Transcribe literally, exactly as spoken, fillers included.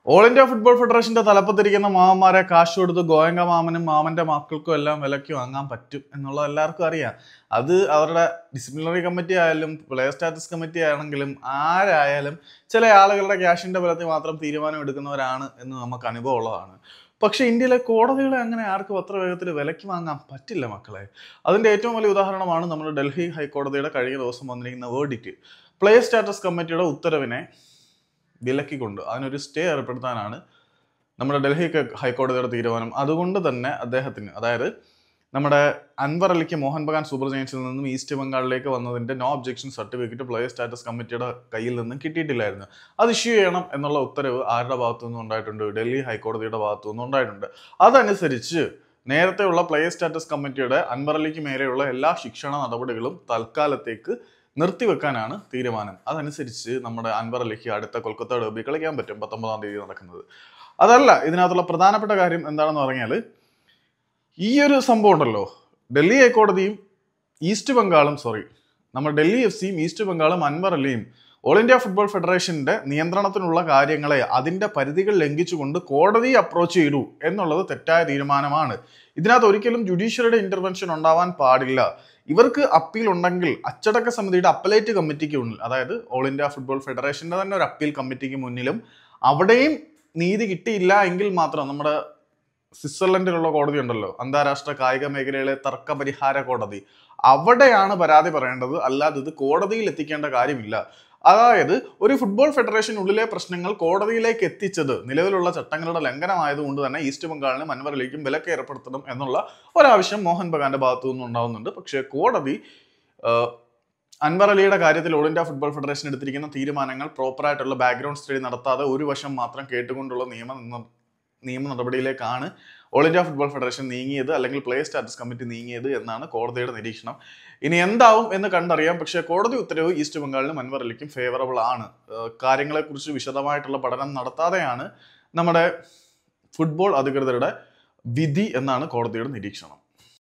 All India football ഫെഡറേഷന്റെ തലപ്പത്തിരിക്കുന്ന മാമന്മാരെ കാശ് കൊടുത്ത് ഗോയങ്ക മാമനും മാമന്റെ മക്കൾക്കും എല്ലാം വിലയ്ക്ക് വാങ്ങാൻ പറ്റും എന്നുള്ളത് എല്ലാവർക്കും അറിയാം. അത് അവരുടെ ഡിസിപ്ലിനറി കമ്മിറ്റി ആയാലും പ്ലെയർ സ്റ്റാറ്റസ് കമ്മിറ്റി ആണെങ്കിലും ആരായാലും ചില ആളുകളുടെ ക്യാഷിന്റെ ബലത്തിൽ മാത്രം തീരുമാനം എടുക്കുന്നവരാണ് എന്ന് നമുക്ക് അനുഭവം ഉള്ളതാണ്. പക്ഷെ ഇന്ത്യയിലെ കോടതികളെ അങ്ങനെ ആർക്കും അത്ര വേഗത്തിൽ വിലയ്ക്ക് വാങ്ങാൻ പറ്റില്ല മക്കളെ. അതിന്റെ ഏറ്റവും വലിയ ഉദാഹരണമാണ് നമ്മുടെ ഡൽഹി ഹൈക്കോടതിയുടെ കഴിഞ്ഞ ദിവസം വന്നിരിക്കുന്ന വേർഡിക്റ്റ്. പ്ലെയർ സ്റ്റാറ്റസ് കമ്മിറ്റിയുടെ ഉത്തരവിനെ വിലക്കിക്കൊണ്ട് അതിനൊരു സ്റ്റേ ഏർപ്പെടുത്താനാണ് നമ്മുടെ ഡൽഹി ഹൈക്കോടതിയുടെ തീരുമാനം. അതുകൊണ്ട് തന്നെ അദ്ദേഹത്തിന്, അതായത് നമ്മുടെ അൻവർ അലിക്ക് മോഹൻ ബഗാൻ സൂപ്പർ ജയൻസിൽ നിന്നും ഈസ്റ്റ് ബംഗാളിലേക്ക് വന്നതിന്റെ no objection certificate player status കമ്മിറ്റിയുടെ കയ്യിൽ നിന്നും കിട്ടിയിട്ടില്ലായിരുന്നു. അത് ഇഷ്യൂ ചെയ്യണം എന്നുള്ള ഉത്തരവ് ആരുടെ ഭാഗത്തു നിന്നും ഉണ്ടായിട്ടുണ്ട്? ഡൽഹി ഹൈക്കോടതിയുടെ ഭാഗത്തു നിന്നും ഉണ്ടായിട്ടുണ്ട്. അതനുസരിച്ച് നേരത്തെയുള്ള പ്ലെയർ സ്റ്റാറ്റസ് കമ്മിറ്റിയുടെ അൻവർ അലിക്ക് മേലെയുള്ള എല്ലാ ശിക്ഷണ നടപടികളും തൽക്കാലത്തേക്ക് നിർത്തിവെക്കാനാണ് തീരുമാനം. അതനുസരിച്ച് നമ്മുടെ അൻവർ അലിക്ക് അടുത്ത കൊൽക്കത്ത ഡെർബി കളിക്കാൻ പറ്റും, പത്തൊമ്പതാം തീയതി നടക്കുന്നത്. അതല്ല, ഇതിനകത്തുള്ള പ്രധാനപ്പെട്ട കാര്യം എന്താണെന്ന് പറഞ്ഞാൽ, ഈ ഒരു സംഭവം ഉണ്ടല്ലോ, ഡൽഹി ഹൈക്കോടതിയും ഈസ്റ്റ് ബംഗാളും സോറി നമ്മൾ ഡൽഹി എഫ് സിയും ഈസ്റ്റ് ബംഗാളും അൻവർ അലിയും ഓൾ ഇന്ത്യ ഫുട്ബോൾ ഫെഡറേഷന്റെ നിയന്ത്രണത്തിനുള്ള കാര്യങ്ങളെ അതിന്റെ പരിധികൾ ലംഘിച്ചുകൊണ്ട് കോടതിയെ അപ്രോച്ച് ചെയ്തു എന്നുള്ളത് തെറ്റായ തീരുമാനമാണ്. ഇതിനകത്ത് ഒരിക്കലും ജുഡീഷ്യറിയുടെ ഇന്റർവെൻഷൻ ഉണ്ടാവാൻ പാടില്ല. ഇവർക്ക് അപ്പീൽ ഉണ്ടെങ്കിൽ അച്ചടക്ക സമിതിയുടെ അപ്പലേറ്റ് കമ്മിറ്റിക്ക് മുന്നിൽ, അതായത് ഓൾ ഇന്ത്യ ഫുട്ബോൾ ഫെഡറേഷന്റെ തന്നെ ഒരു അപ്പീൽ കമ്മിറ്റിക്ക് മുന്നിലും അവിടെയും നീതി കിട്ടിയില്ല എങ്കിൽ മാത്രം നമ്മുടെ സ്വിറ്റ്സർലൻഡിലുള്ള കോടതി ഉണ്ടല്ലോ, അന്താരാഷ്ട്ര കായിക മേഖലയിലെ തർക്ക പരിഹാര കോടതി, അവിടെയാണ് പരാതി പറയേണ്ടത്. അല്ലാതെ ഇത് കോടതിയിൽ എത്തിക്കേണ്ട കാര്യമില്ല. അതായത് ഒരു ഫുട്ബോൾ ഫെഡറേഷനുള്ളിലെ പ്രശ്നങ്ങൾ കോടതിയിലേക്ക് എത്തിച്ചത് നിലവിലുള്ള ചട്ടങ്ങളുടെ ലംഘനമായതുകൊണ്ട് തന്നെ ഈസ്റ്റ് ബംഗാളിനും അൻവർ അലിക്കും വിലക്ക് ഏർപ്പെടുത്തണം എന്നുള്ള ഒരാവശ്യം മോഹൻ ബഗാന്റെ ഭാഗത്തു നിന്നും ഉണ്ടാവുന്നുണ്ട്. പക്ഷേ കോടതി അൻവർ അലിയുടെ കാര്യത്തിൽ ഓൾ ഇന്ത്യ ഫുട്ബോൾ ഫെഡറേഷൻ എടുത്തിരിക്കുന്ന തീരുമാനങ്ങൾ പ്രോപ്പറായിട്ടുള്ള ബാക്ക്ഗ്രൗണ്ട് സ്റ്റഡി നടത്താതെ ഒരു വശം മാത്രം കേട്ടുകൊണ്ടുള്ള നിയമ നിയമ നടപടിയിലേക്കാണ് ഓൾ ഇന്ത്യ ഫുട്ബോൾ ഫെഡറേഷൻ നീങ്ങിയത്, അല്ലെങ്കിൽ പ്ലെയർ സ്റ്റാറ്റസ് കമ്മിറ്റി നീങ്ങിയത് എന്നാണ് കോടതിയുടെ നിരീക്ഷണം. ഇനി എന്താവും എന്ന് കണ്ടറിയാം. പക്ഷേ കോടതി ഉത്തരവ് ഈസ്റ്റ് ബംഗാളിനും അൻവർ അലിക്കും ഫേവറബിൾ ആണ്. കാര്യങ്ങളെക്കുറിച്ച് വിശദമായിട്ടുള്ള പഠനം നടത്താതെയാണ് നമ്മുടെ ഫുട്ബോൾ അധികൃതരുടെ വിധി എന്നാണ് കോടതിയുടെ നിരീക്ഷണം.